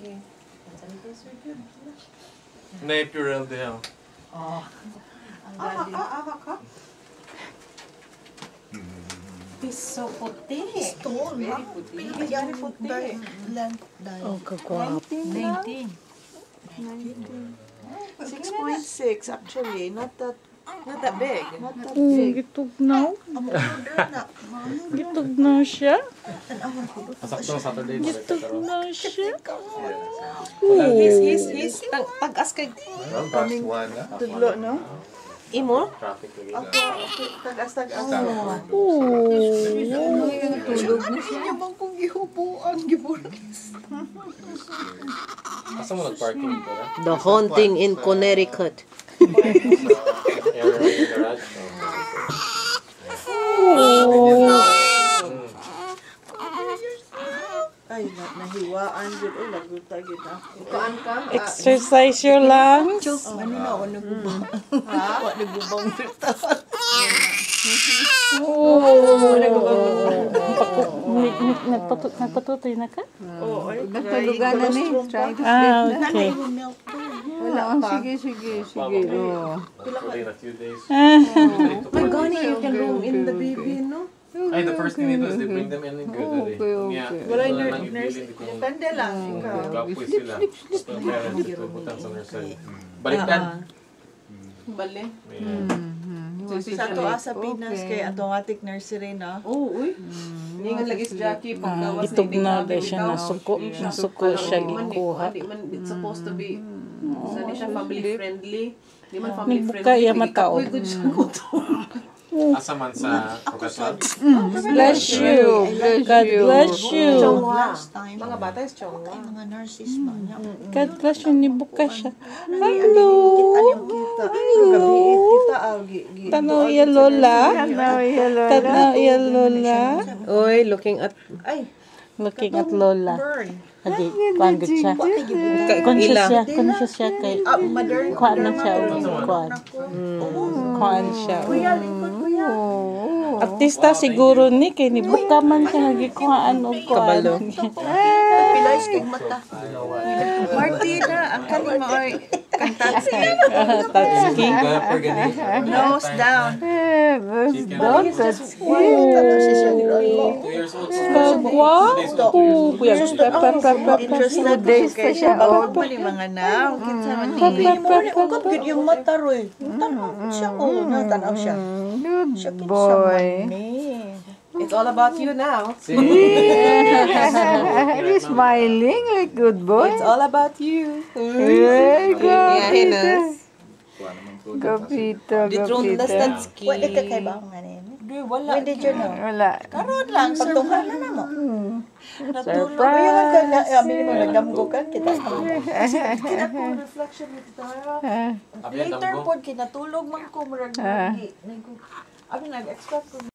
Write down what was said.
Sige. Sanitizer yun. Natural din. Oh. Ka? He's so puti. Stone, ha? Very puti. Oh, kagwapo. 19. 6.6 actually. Not that big. Not that big. Gitugnaw. Gitugnaw siya. Saktong Saturday. Gitugnaw siya. He's pag-as kay Coming tudlo, no? Imo? Traffic lagi. Tagas. Tulog na siya. Yung bang kung gihubuan, giburis. Asa mo nag-parking dito na? The haunting in Connecticut. Area garage. Ay, nahiwaan yun. Ay, laguta yun ako. Kuan ka? Exercise your lungs. Ano na ako nagubang? Ha? Nagubang filter. Nagpatutoy na ka? Oo, ay, Natulugan na ni. Try to Ah, sleep na. okay. Wala. Sige. Oh. Hopefully in a few days. my God, you can room in the baby, no? Ay, the first thing they do is they bring them in good already. Wala yung nurse. Tanda lang, ikaw. Gapoy sila. Tapos ang parents ito butang sa nursery. Baliktad. Bale. Sa to sa Pinas kay automatic nursery na. Oh, uy. Hindi nga lagi si Jackie pagkawas Gitugnaw dahil siya nasuko. Nasuko siya gikuha. Hindi man it's supposed to be sani siya family friendly. Hindi man family friendly. Nagbuka iya mataon. Uy, good siya. Asa man sa professional. Bless you. God bless you. Last time. Mga bata is chong. Mga nurses ba niya? God bless you. Nibuka siya. Hello. Kita. Gabi kita Tanaw iya lola. Tanaw iya lola. Uy, looking at Looking at lola. burn. Agi, pangit siya. Conscious siya kay Modern. kuan na siya. Kuan. Kuan siya. Kuya, likod kuya. Artista siguro ni kay nibuka man siya gikuhaan og kuan. Pilays kay mata. Martina, ang kanima oy kantatsi. Tatski. Nose down. Ano siya 2 years old. Kagwapo. Kuya. Interested days pa siya. Bagod pa ni mga now. Kinsa man ni. Ugod gid yung mata roy. Tanaw siya oh, natanaw siya. Good boy. it's all about you now. He's smiling like good boy. It's all about you. Hey, Yeah, Hinas. Kapito. Wala ka kay ba nga ni? Wala. When did you know? Wala. Karon lang, pagtunghan na mo. Natulog. Kaya ka na, amin mo, nagdamgo ka, kita. Kinako, reflection with Tara. Later po, kinatulog man ko, marag, abi nag-expect ko.